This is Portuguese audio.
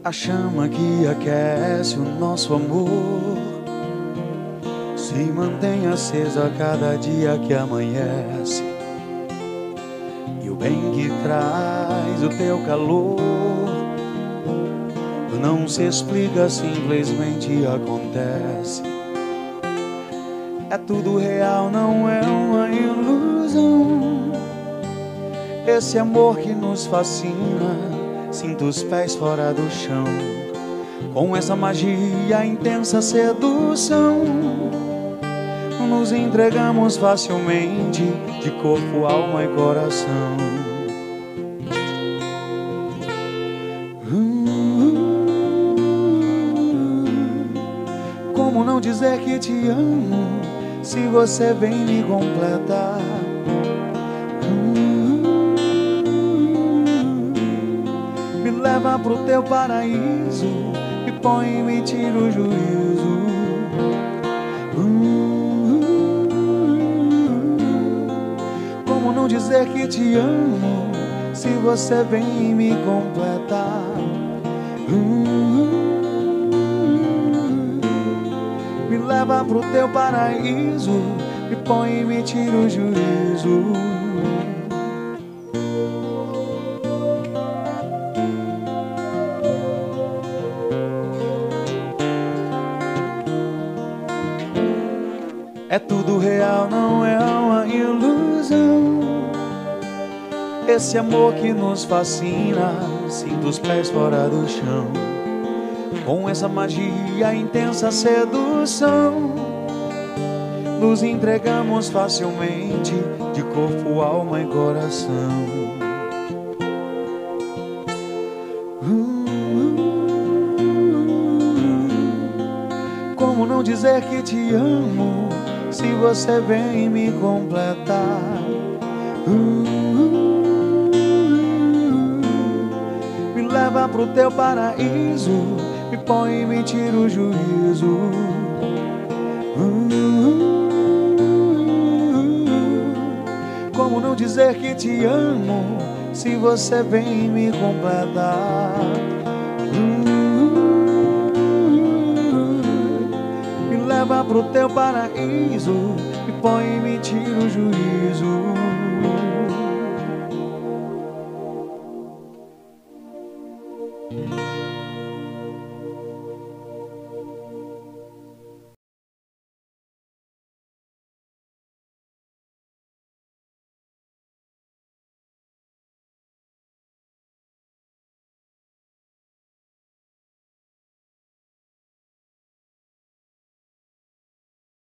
A chama que aquece o nosso amor se mantém acesa a cada dia que amanhece. E o bem que traz o teu calor não se explica, simplesmente acontece. É tudo real, não é uma ilusão. Esse amor que nos fascina, sinto os pés fora do chão. Com essa magia, intensa sedução, nos entregamos facilmente, de corpo, alma e coração. Como não dizer que te amo, se você vem me completar? Me leva pro teu paraíso, me põe e me tira o juízo. Como não dizer que te amo, se você vem me completar? Me leva pro teu paraíso, me põe e me tira o juízo. É tudo real, não é uma ilusão. Esse amor que nos fascina, sinto os pés fora do chão. Com essa magia, intensa sedução, nos entregamos facilmente, de corpo, alma e coração. Como não dizer que te amo, se você vem me completar? Me leva pro teu paraíso, me põe e me tira o juízo. Como não dizer que te amo, se você vem me completar? Me leva pro teu paraíso, me põe e me tira o juízo.